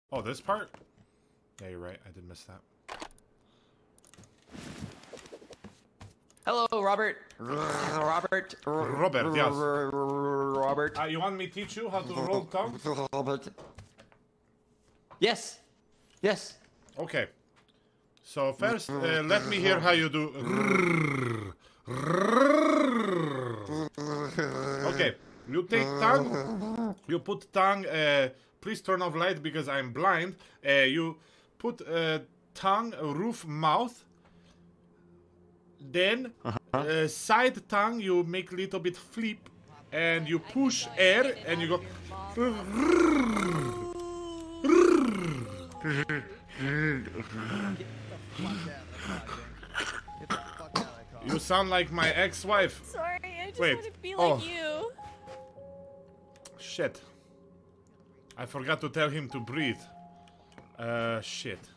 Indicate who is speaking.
Speaker 1: Oh, this part? Yeah, you're right. I did miss that.
Speaker 2: Hello, Robert. Robert,
Speaker 1: yes.
Speaker 2: Robert.
Speaker 1: You want me to teach you how to roll tongue?
Speaker 2: Robert. Yes. Yes.
Speaker 1: Okay. So first, let me hear how you do. Okay. You take tongue. You put tongue. Please turn off light because I'm blind. You put tongue, roof, mouth. Then side tongue. You make a little bit flip, and you push air, and you go. You sound like my ex-wife.
Speaker 3: Sorry, I just
Speaker 1: Wait.
Speaker 3: want to be like you.
Speaker 1: Shit. I forgot to tell him to breathe. Shit.